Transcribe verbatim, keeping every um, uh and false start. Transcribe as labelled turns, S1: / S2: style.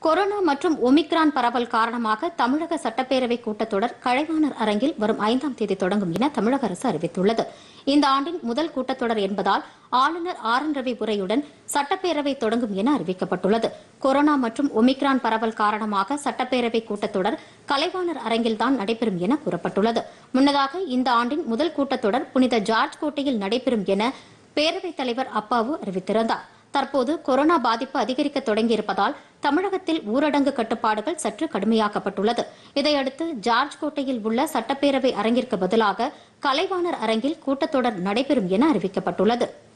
S1: Corona மற்றும் omicron பரவல் காரணமாக தமிழக சட்டப்பேரவை கூட்டத்தொடர் கலைவாணர் அரங்கில் வரும் ஐந்தாம் தேதி தொடங்கும் என தமிழக அரசு அறிவித்துள்ளது. இந்த ஆண்டின் முதல் கூட்டத்தொடர் என்பதால் ஆளுநர் ஆர் என் ரவி உரையுடன் சட்டப்பேரவை தொடங்கும் என அறிவிக்கப்பட்டுள்ளது. கொரோனா மற்றும் ஒமிக்ரான் பரவல் காரணமாக சட்டப்பேரவை கூட்டத்தொடர் கலைவாணர் அரங்கில்தான் நடைபெறும் என கூறப்பட்டுள்ளது. முன்னதாக இந்த ஆண்டின் முதல் கூட்டத்தொடர் புனித ஜார்ஜ் கோட்டையில் நடைபெறும் என பேரவைத் தலைவர் அப்பாவு அறிவித்திருந்தார். தற்போது கொரோனா பாதிப்பு அதிகரிக்க தொடங்கியிருப்பதால் தமிழகத்தில் ஊரடங்கு கட்டுப்பாடுகள் சற்று கடுமையாக்கப்பட்டுள்ளது. இதையடுத்து ஜார்ஜ் கோட்டையில் உள்ள சட்டப்பேரவை அரங்கிற்கு பதிலாக கலைவாணர் அரங்கில் கூட்டத்தொடர் நடைபெறும் என அறிவிக்கப்பட்டுள்ளது.